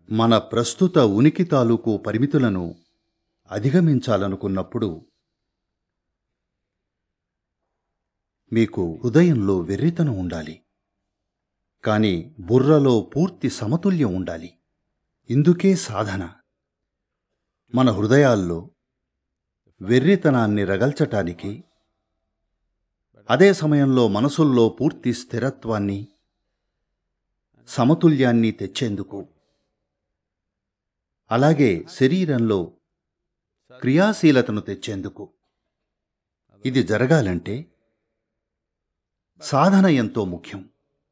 మన ప్రస్తుత ఉనికి తాలూకు పరిమితులను అధిగమించాలనుకున్నప్పుడు మీకు హృదయంలో వెర్రితనం ఉండాలి, కానీ బుర్రలో పూర్తి సమతుల్యం ఉండాలి. ఇందుకే సాధన. మన హృదయాల్లో వెర్రితనాన్ని రగల్చటానికి, అదే సమయంలో మనసుల్లో పూర్తి స్థిరత్వాన్ని, సమతుల్యాన్ని తెచ్చేందుకు, అలాగే శరీరంలో క్రియాశీలతను తెచ్చేందుకు, ఇది జరగాలంటే సాధన ఎంతో ముఖ్యం.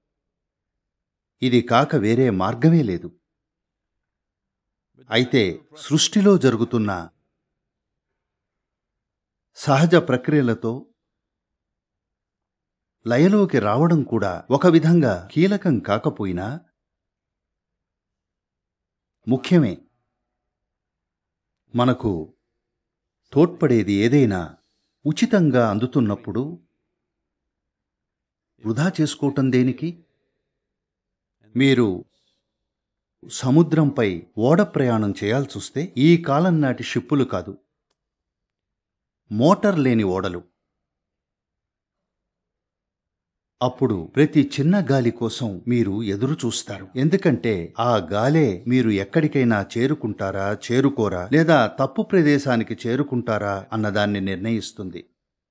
ఇది కాక వేరే మార్గమే లేదు. అయితే సృష్టిలో జరుగుతున్న సహజ ప్రక్రియలతో లయలోకి రావడం కూడా ఒక విధంగా కీలకం కాకపోయినా ముఖ్యమే. మనకు తోడ్పడేది ఏదైనా ఉచితంగా అందుతున్నప్పుడు వృధా చేసుకోవటం దేనికి? మీరు సముద్రంపై ఓడ ప్రయాణం చేయాల్సొస్తే ఈ కాలం నాటి షిప్పులు కాదు, మోటార్ లేని ఓడలు. అప్పుడు ప్రతి చిన్న గాలి కోసం మీరు ఎదురు చూస్తారు. ఎందుకంటే ఆ గాలే మీరు ఎక్కడికైనా చేరుకుంటారా, చేరుకోరా, లేదా తప్పు ప్రదేశానికి చేరుకుంటారా అన్నదాన్ని నిర్ణయిస్తుంది.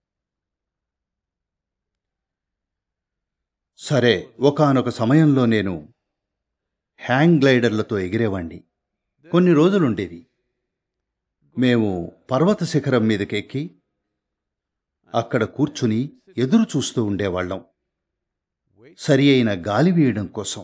సరే, ఒకానొక సమయంలో నేను హ్యాంగ్ గ్లైడర్లతో ఎగిరేవాణ్ణి. కొన్ని రోజులుండేవి. మేము పర్వత శిఖరం మీదకెక్కి అక్కడ కూర్చుని ఎదురు చూస్తూ ఉండేవాళ్ళం, సరి అయిన గాలి వీయడం కోసం.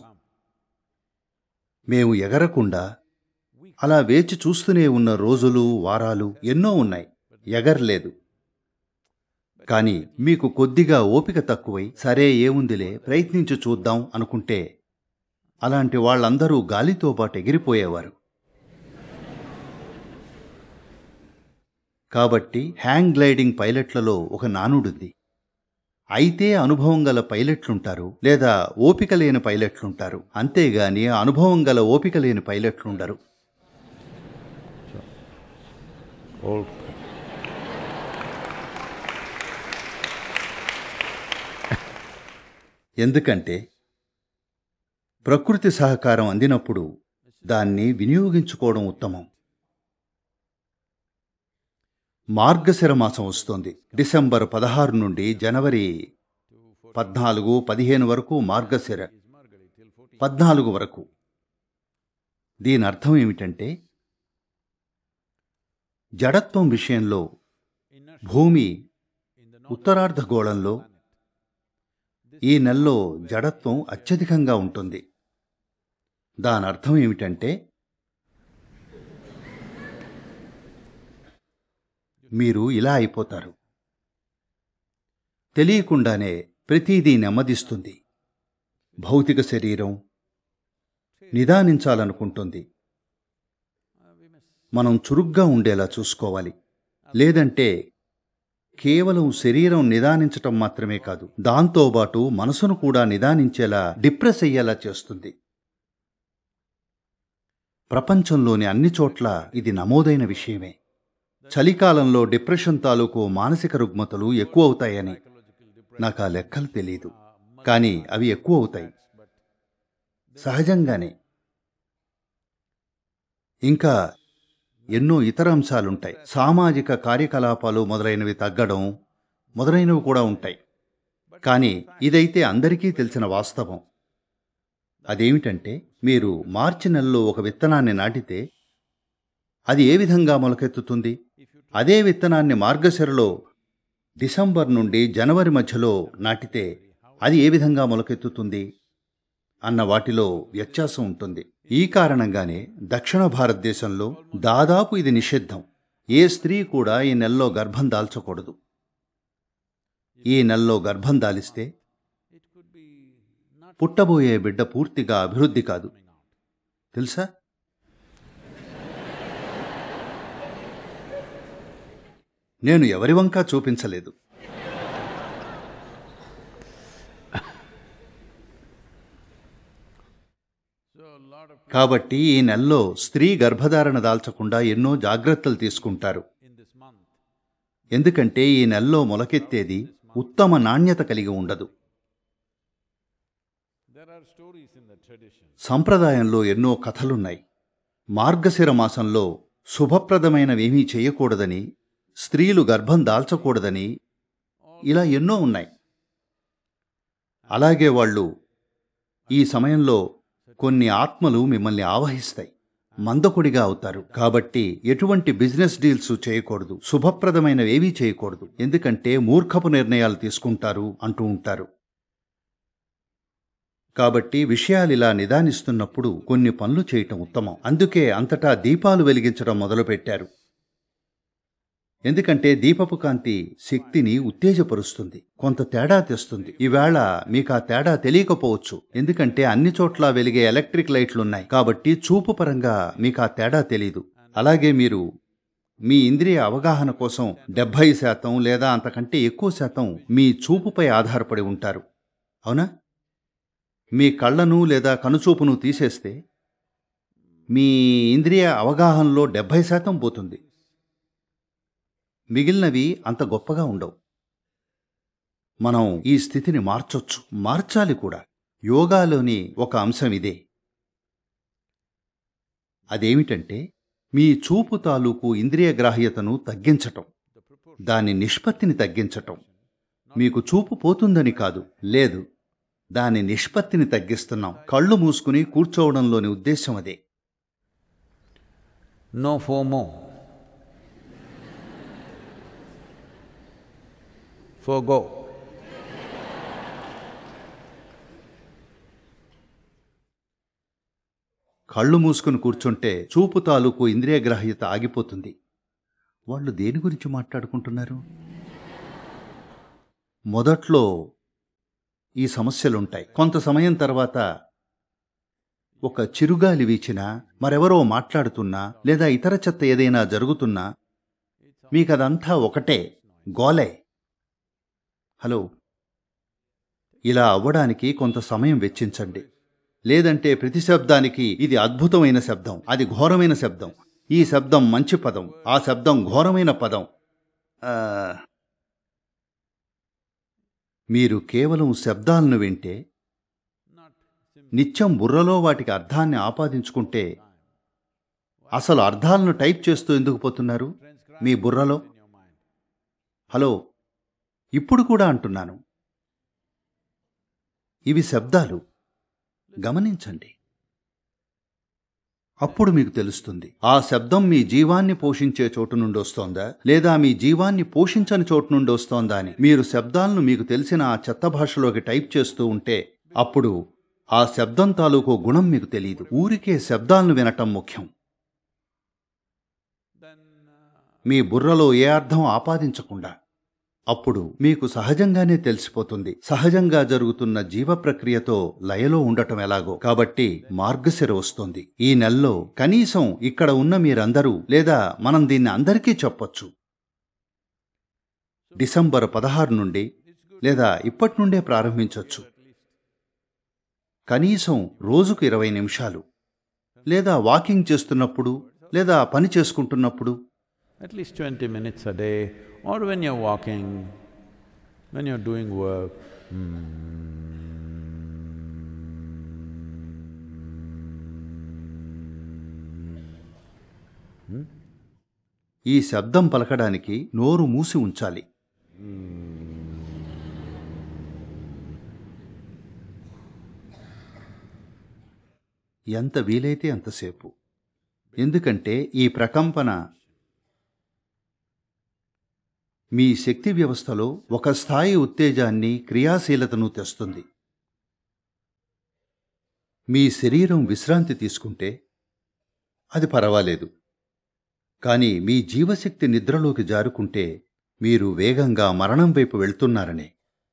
మేము ఎగరకుండా అలా వేచి చూస్తూనే ఉన్న రోజులు, వారాలు ఎన్నో ఉన్నాయి. ఎగరలేదు. కానీ మీకు కొద్దిగా ఓపిక తక్కువై, సరే ఏముందిలే ప్రయత్నించి చూద్దాం అనుకుంటే అలాంటి వాళ్ళందరూ గాలితో పాటు ఎగిరిపోయేవారు. కాబట్టి హ్యాంగ్ గ్లైడింగ్ పైలట్లలో ఒక నానుడుంది. అయితే అనుభవం గల పైలట్లుంటారు, లేదా ఓపిక లేని పైలట్లుంటారు. అంతేగాని అనుభవం గల ఓపిక లేని పైలట్లుండరు. ఎందుకంటే ప్రకృతి సహకారం అందినప్పుడు దాన్ని వినియోగించుకోవడం ఉత్తమం. మార్గశిర మాసం వస్తోంది. డిసెంబర్ 16 నుండి జనవరి 14, 15 వరకు మార్గశిర 14 వరకు. దీని అర్థం ఏమిటంటే జడత్వం విషయంలో భూమి ఉత్తరార్ధగోళంలో ఈ నెలలో జడత్వం అత్యధికంగా ఉంటుంది. దాని అర్థం ఏమిటంటే మీరు ఇలా అయిపోతారు. తెలియకుండానే ప్రతిదీ నెమ్మదిస్తుంది. భౌతిక శరీరం నిదానించాలనుకుంటుంది. మనం చురుగ్గా ఉండేలా చూసుకోవాలి. లేదంటే కేవలం శరీరం నిదానించటం మాత్రమే కాదు, దాంతోపాటు మనసును కూడా నిదానించేలా, డిప్రెస్ అయ్యేలా చేస్తుంది. ప్రపంచంలోని అన్ని చోట్ల ఇది నమోదైన విషయమే. చలికాలంలో డిప్రెషన్ తాలూకు మానసిక రుగ్మతలు ఎక్కువ అవుతాయని నాకు ఆ లెక్కలు తెలీదు, కానీ అవి ఎక్కువ అవుతాయి సహజంగానే. ఇంకా ఎన్నో ఇతర అంశాలుంటాయి. సామాజిక కార్యకలాపాలు మొదలైనవి తగ్గడం మొదలైనవి కూడా ఉంటాయి. కానీ ఇదైతే అందరికీ తెలిసిన వాస్తవం. అదేమిటంటే మీరు మార్చి నెలలో ఒక విత్తనాన్ని నాటితే అది ఏ విధంగా మొలకెత్తుతుంది? అదే విత్తనాన్ని మార్గశిరలో డిసెంబర్ నుండి జనవరి మధ్యలో నాటితే అది ఏ విధంగా మొలకెత్తుతుంది అన్న వాటిలో వ్యత్యాసం ఉంటుంది. ఈ కారణంగానే దక్షిణ భారతదేశంలో దాదాపు ఇది నిషిద్ధం. ఏ స్త్రీ కూడా ఈ నెలలో గర్భం దాల్చకూడదు. ఈ నెలలో గర్భం దాలిస్తే పుట్టబోయే బిడ్డ పూర్తిగా అభివృద్ధి కాదు. తెలుసా? నేను ఎవరి వంకా చూపించలేదు. కాబట్టి ఈ నెలలో స్త్రీ గర్భధారణ దాల్చకుండా ఎన్నో జాగ్రత్తలు తీసుకుంటారు. ఎందుకంటే ఈ నెలలో మొలకెత్తేది ఉత్తమ నాణ్యత కలిగి ఉండదు. సంప్రదాయంలో ఎన్నో కథలున్నాయి. మార్గశిర మాసంలో శుభప్రదమైనవేమీ చేయకూడదని, స్త్రీలు గర్భం దాల్చకూడదని, ఇలా ఎన్నో ఉన్నాయి. అలాగే వాళ్ళు ఈ సమయంలో కొన్ని ఆత్మలు మిమ్మల్ని ఆవహిస్తాయి, మందకొడిగా అవుతారు. కాబట్టి ఎటువంటి బిజినెస్ డీల్స్ చేయకూడదు, శుభప్రదమైనవేవీ చేయకూడదు, ఎందుకంటే మూర్ఖపు నిర్ణయాలు తీసుకుంటారు అంటూ ఉంటారు. కాబట్టి విషయాలిలా నిదానిస్తున్నప్పుడు కొన్ని పనులు చేయటం ఉత్తమం. అందుకే అంతటా దీపాలు వెలిగించడం మొదలుపెట్టారు. ఎందుకంటే దీపపు కాంతి శక్తిని ఉత్తేజపరుస్తుంది, కొంత తేడా తెస్తుంది. ఈవేళ మీకు ఆ తేడా తెలియకపోవచ్చు, ఎందుకంటే అన్ని చోట్ల వెలిగే ఎలక్ట్రిక్ లైట్లున్నాయి. కాబట్టి చూపు పరంగా మీకు ఆ తేడా తెలీదు. అలాగే మీరు మీ ఇంద్రియ అవగాహన కోసం 70% లేదా అంతకంటే ఎక్కువ శాతం మీ చూపుపై ఆధారపడి ఉంటారు. అవునా? మీ కళ్ళను లేదా కనుచూపును తీసేస్తే మీ ఇంద్రియ అవగాహనలో 70% పోతుంది. మిగిలినవి అంత గొప్పగా ఉండవు. మనం ఈ స్థితిని మార్చొచ్చు, మార్చాలి కూడా. యోగాలోని ఒక అంశం ఇదే. అదేమిటంటే మీ చూపు తాలూకు ఇంద్రియ గ్రాహ్యతను తగ్గించటం, దాని నిష్పత్తిని తగ్గించటం. మీకు చూపు పోతుందని కాదు, లేదు, దాని నిష్పత్తిని తగ్గిస్తున్నాం. కళ్ళు మూసుకుని కూర్చోవడంలోని ఉద్దేశం అదే. No FOMO. Forgo. కళ్ళు మూసుకుని కూర్చుంటే చూపు తాలూకు ఇంద్రియగ్రాహ్యత ఆగిపోతుంది. వాళ్ళు దేని గురించి మాట్లాడుకుంటున్నారు? మొదట్లో ఈ సమస్యలుంటాయి. కొంత సమయం తర్వాత ఒక చిరుగాలి వీచినా, మరెవరో మాట్లాడుతున్నా, లేదా ఇతర చెత్త ఏదైనా జరుగుతున్నా మీకదంతా ఒకటే, గోలే. హలో, ఇలా అవ్వడానికి కొంత సమయం వెచ్చించండి. లేదంటే ప్రతి శబ్దానికి ఇది అద్భుతమైన శబ్దం, అది ఘోరమైన శబ్దం, ఈ శబ్దం మంచి పదం, ఆ శబ్దం ఘోరమైన పదం. మీరు కేవలం శబ్దాలను వింటే, నిత్యం బుర్రలో వాటికి అర్థాన్ని ఆపాదించుకుంటే, అసలు అర్థాలను టైప్ చేస్తూ ఎందుకు పోతున్నారు మీ బుర్రలో? హలో, ఇప్పుడు కూడా అంటున్నాను, ఇవి శబ్దాలు, గమనించండి. అప్పుడు మీకు తెలుస్తుంది ఆ శబ్దం మీ జీవాన్ని పోషించే చోటు నుండి వస్తోందా, లేదా మీ జీవాన్ని పోషించని చోటు నుండి వస్తోందా అని. మీరు శబ్దాలను మీకు తెలిసిన ఆ చెత్త భాషలోకి టైప్ చేస్తూ ఉంటే, అప్పుడు ఆ శబ్దం తాలూకు గుణం మీకు తెలియదు. ఊరికే శబ్దాలను వినటం ముఖ్యం. మీ బుర్రలో ఏ అర్థం ఆపాదించకుండా. అప్పుడు మీకు సహజంగానే తెలిసిపోతుంది సహజంగా జరుగుతున్న జీవ ప్రక్రియతో లయలో ఉండటం ఎలాగో. కాబట్టి మార్గశిర వస్తోంది. ఈ నెలలో కనీసం ఇక్కడ ఉన్న మీరందరూ, లేదా మనం దీన్ని అందరికీ చెప్పొచ్చు, డిసెంబర్ 16 నుండి లేదా ఇప్పటి నుండే ప్రారంభించొచ్చు. కనీసం రోజుకు 20 నిమిషాలు, లేదా వాకింగ్ చేస్తున్నప్పుడు, లేదా పని చేసుకుంటున్నప్పుడు, At least 20 minutes a day, or when you're walking, when you're doing work. ఈ శబ్దం పలకడానికి నోరు మూసి ఉంచాలి. ఎంత వీలైతే అంతసేపు. ఎందుకంటే ఈ ప్రకంపన మీ శక్తి వ్యవస్థలో ఒక స్థాయి ఉత్తేజాన్ని, క్రియాశీలతను తెస్తుంది. మీ శరీరం విశ్రాంతి తీసుకుంటే అది పర్వాలేదు, కానీ మీ జీవశక్తి నిద్రలోకి జారుకుంటే మీరు వేగంగా మరణం వైపు వెళ్తున్నారనే.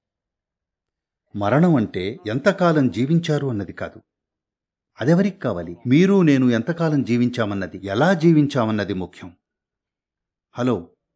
మరణం అంటే ఎంతకాలం జీవించారు అన్నది కాదు, అదెవరికి కావాలి? మీరు నేను ఎంతకాలం జీవించామన్నది, ఎలా జీవించామన్నది ముఖ్యం. హలో,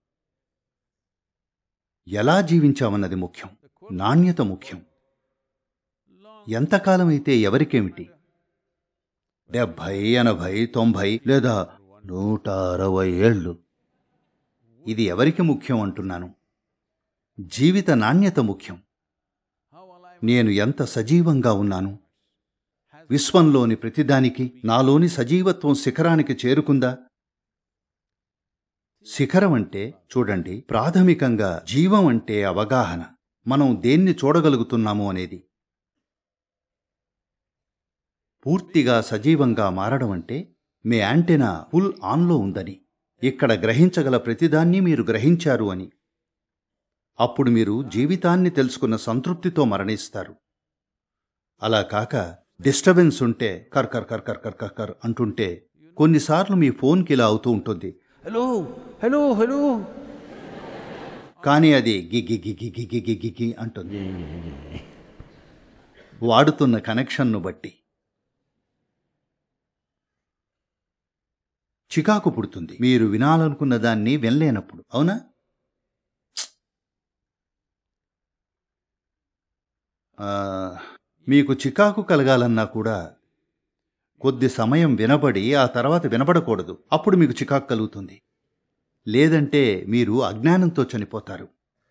ఎలా జీవించామన్నది ముఖ్యం, నాణ్యత ముఖ్యం. ఎంతకాలమైతే ఎవరికేమిటి? 70, 80, 90 లేదా 160 ఏళ్ళు. ఇది ఎవరికి ముఖ్యం అంటున్నాను? జీవిత నాణ్యత ముఖ్యం. నేను ఎంత సజీవంగా ఉన్నాను? విశ్వంలోని ప్రతిదానికి నాలోని సజీవత్వం శిఖరానికి చేరుకుందా? శిఖరం అంటే చూడండి, ప్రాథమికంగా జీవం అంటే అవగాహన. మనం దేన్ని చూడగలుగుతున్నాము అనేది. పూర్తిగా సజీవంగా మారడం అంటే మీ యాంటెనా ఫుల్ ఆన్లో ఉందని, ఇక్కడ గ్రహించగల ప్రతిదాన్ని మీరు గ్రహించారు అని. అప్పుడు మీరు జీవితాన్ని తెలుసుకున్న సంతృప్తితో మరణిస్తారు. అలా కాక డిస్టర్బెన్స్ ఉంటే కర్ కర్ కర్ కర్ కర్ కర్ కర్ అంటుంటే కొన్నిసార్లు మీ ఫోన్కి ఇలా అవుతూ ఉంటుంది, హలో హలో హలో, కానీ అది గిగి గిగి గిగి గిగి గిగి అంటుంది. వాడుతున్న కనెక్షన్ను బట్టి చికాకు పుడుతుంది. మీరు వినాలనుకున్న దాన్ని వినలేనప్పుడు, అవునా? మీకు చికాకు కలగాలన్నా కూడా కొద్ది సమయం వినబడి ఆ తర్వాత వినబడకూడదు. అప్పుడు మీకు చికాకు కలుగుతుంది. లేదంటే మీరు అజ్ఞానంతో చనిపోతారు.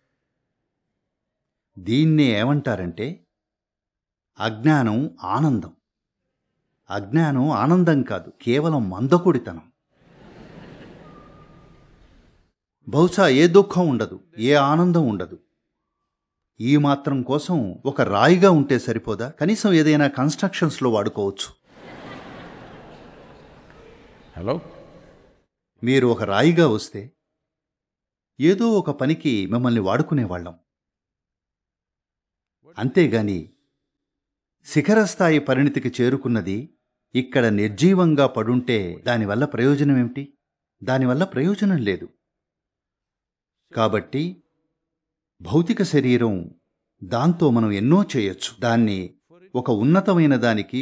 దీన్నే ఏమంటారంటే అజ్ఞానం ఆనందం. అజ్ఞానం ఆనందం కాదు, కేవలం మందకొడితనం. బహుశా ఏ దుఃఖం ఉండదు, ఏ ఆనందం ఉండదు. ఈ మాత్రం కోసం ఒక రాయిగా ఉంటే సరిపోదా? కనీసం ఏదైనా కన్స్ట్రక్షన్స్లో వాడుకోవచ్చు. హలో, మీరు ఒక రాయిగా వస్తే ఏదో ఒక పనికి మిమ్మల్ని వాడుకునేవాళ్ళం. అంతేగాని శిఖరస్థాయి పరిణితికి చేరుకున్నది ఇక్కడ నిర్జీవంగా పడుంటే దానివల్ల ప్రయోజనమేమిటి? దానివల్ల ప్రయోజనం లేదు. కాబట్టి భౌతిక శరీరం, దాంతో మనం ఎన్నో చేయొచ్చు. దాన్ని ఒక ఉన్నతమైన దానికి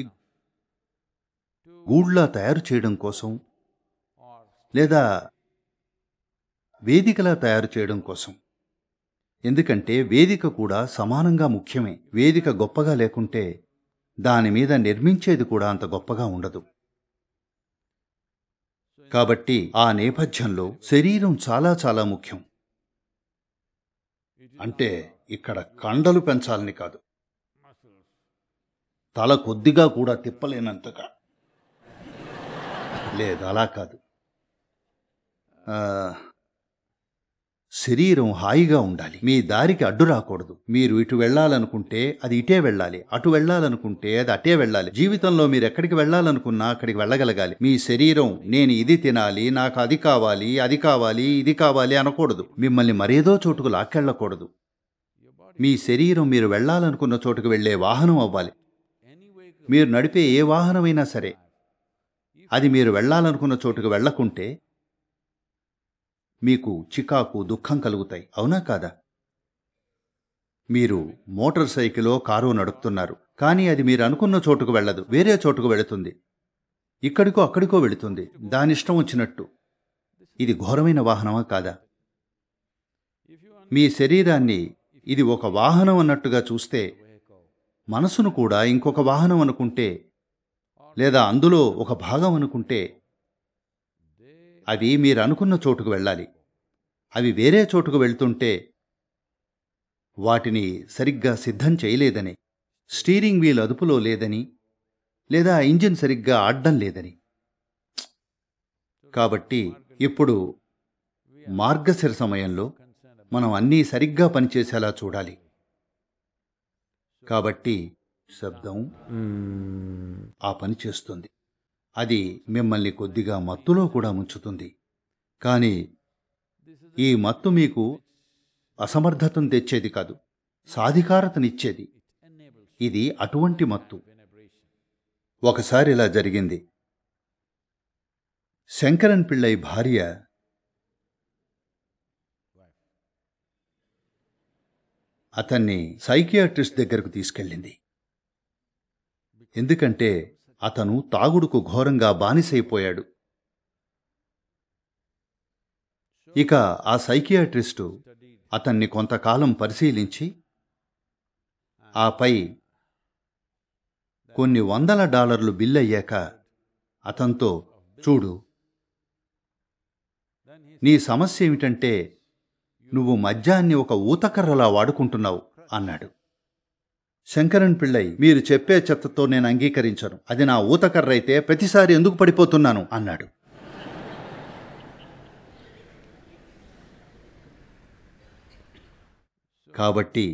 గూడ్లా తయారు చేయడం కోసం లేదా వేదికలా తయారు చేయడం కోసం. ఎందుకంటే వేదిక కూడా సమానంగా ముఖ్యమే. వేదిక గొప్పగా లేకుంటే దాని మీద నిర్మించేది కూడా అంత గొప్పగా ఉండదు. కాబట్టి ఆ నేపథ్యంలో శరీరం చాలా చాలా ముఖ్యం. అంటే ఇక్కడ కండలు పెంచాలని కాదు, తల కొద్దిగా కూడా తిప్పలేనంతగా లేదు, అలా కాదు. శరీరం హాయిగా ఉండాలి. మీ దారికి అడ్డు రాకూడదు. మీరు ఇటు వెళ్ళాలనుకుంటే అది ఇటే వెళ్ళాలి, అటు వెళ్ళాలనుకుంటే అది అటే వెళ్ళాలి. జీవితంలో మీరు ఎక్కడికి వెళ్ళాలనుకున్నా అక్కడికి వెళ్ళగలగాలి. మీ శరీరం నేను ఇది తినాలి, నాకు అది కావాలి, అది కావాలి, ఇది కావాలి అనకూడదు. మిమ్మల్ని మరేదో చోటుకు లాక్కెళ్ళకూడదు. మీ శరీరం మీరు వెళ్ళాలనుకున్న చోటుకు వెళ్ళే వాహనం అవ్వాలి. మీరు నడిపే ఏ వాహనమైనా సరే అది మీరు వెళ్ళాలనుకున్న చోటుకు వెళ్ళకుంటే మీకు చికాకు, దుఃఖం కలుగుతాయి. అవునా కాదా? మీరు మోటార్ సైకిలో కారు నడుపుతున్నారు, కానీ అది మీరు అనుకున్న చోటుకు వెళ్ళదు, వేరే చోటుకు వెళుతుంది. ఇక్కడికో అక్కడికో వెళుతుంది, దానిష్టం వచ్చినట్టు. ఇది ఘోరమైన వాహనమా కాదా? మీ శరీరాన్ని ఇది ఒక వాహనం అన్నట్టుగా చూస్తే, మనసును కూడా ఇంకొక వాహనం అనుకుంటే, లేదా అందులో ఒక భాగం అనుకుంటే, అవి మీరు అనుకున్న చోటుకు వెళ్ళాలి. అవి వేరే చోటుకు వెళ్తుంటే వాటిని సరిగ్గా సిద్ధం చేయలేదని, స్టీరింగ్ వీల్ అదుపులో లేదని, లేదా ఇంజిన్ సరిగ్గా ఆడడం లేదని. కాబట్టి ఇప్పుడు మార్గశిర సమయంలో మనం అన్నీ సరిగ్గా పనిచేసేలా చూడాలి. కాబట్టి శబ్దం ఆ పని చేస్తుంది. అది మిమ్మల్ని కొద్దిగా మత్తులో కూడా ముంచుతుంది. కానీ ఈ మత్తు మీకు అసమర్థతను తెచ్చేది కాదు, సాధికారతనిచ్చేది. ఇది అటువంటి మత్తు. ఒకసారి ఇలా జరిగింది. శంకరన్ పిళ్ళై భార్య అతన్ని సైకియాట్రిస్ట్ దగ్గరకు తీసుకెళ్ళింది. ఎందుకంటే అతను తాగుడుకు ఘోరంగా బానిసైపోయాడు. ఇక ఆ సైకియాట్రిస్టు అతన్ని కొంతకాలం పరిశీలించి ఆపై కొన్ని $100 బిల్లయ్యాక అతనితో, చూడు, నీ సమస్య ఏమిటంటే నువ్వు మద్యాన్ని ఒక ఊతకర్రలా వాడుకుంటున్నావు అన్నాడు. శంకరన్ పిళ్ళై, మీరు చెప్పే చెత్తతో నేను అంగీకరించను. అది నా ఊతకర్ర అయితే ప్రతిసారి ఎందుకు పడిపోతున్నాను అన్నాడు. కాబట్టి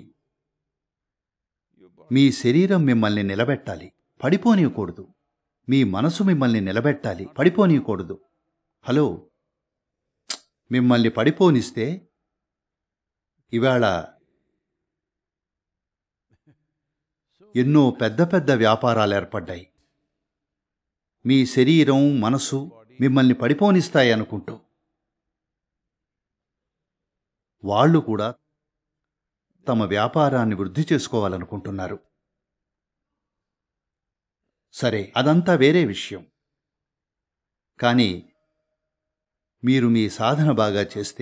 మీ శరీరం మిమ్మల్ని నిలబెట్టాలి, పడిపోనీయకూడదు. మీ మనసు మిమ్మల్ని నిలబెట్టాలి, పడిపోనీయకూడదు. హలో, మిమ్మల్ని పడిపోనిస్తే ఇవాళ ఎన్నో పెద్ద పెద్ద వ్యాపారాలు ఏర్పడ్డాయి. మీ శరీరం, మనసు మిమ్మల్ని పడిపోనిస్తాయి అనుకుంటూ. వాళ్ళు కూడా తమ వ్యాపారాన్ని వృద్ధి చేసుకోవాలనుకుంటున్నారు. సరే, అదంతా వేరే విషయం. కానీ మీరు మీ సాధన బాగా చేస్తే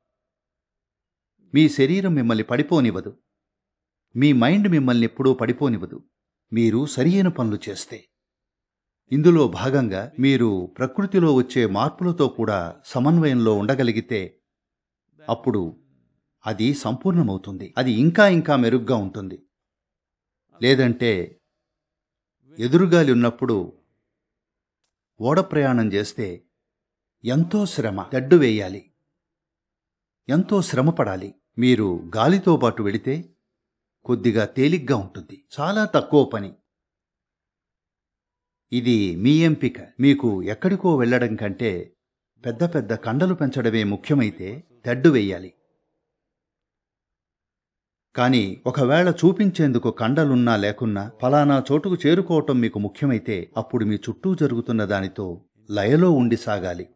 మీ శరీరం మిమ్మల్ని పడిపోనివ్వదు, మీ మైండ్ మిమ్మల్ని ఎప్పుడూ పడిపోనివ్వదు. మీరు సరియైన పనులు చేస్తే. ఇందులో భాగంగా మీరు ప్రకృతిలో వచ్చే మార్పులతో కూడా సమన్వయంలో ఉండగలిగితే అప్పుడు అది సంపూర్ణమవుతుంది. అది ఇంకా ఇంకా మెరుగ్గా ఉంటుంది. లేదంటే ఎదురుగాలి ఉన్నప్పుడు ఓడ ప్రయాణం చేస్తే ఎంతో శ్రమ, తెడ్డు వేయాలి, ఎంతో శ్రమ పడాలి. మీరు గాలితో పాటు వెళితే కొద్దిగా తేలిగ్గా ఉంటుంది, చాలా తక్కువ పని. ఇది మీ ఎంపిక. మీకు ఎక్కడికో వెళ్ళడం కంటే పెద్ద పెద్ద కండలు పెంచడమే ముఖ్యమైతే తెడ్డు వేయాలి. కానీ ఒకవేళ చూపించేందుకు కండలున్నా లేకున్నా ఫలానా చోటుకు చేరుకోవటం మీకు ముఖ్యమైతే అప్పుడు మీ చుట్టూ జరుగుతున్న దానితో లయలో ఉండి సాగాలి.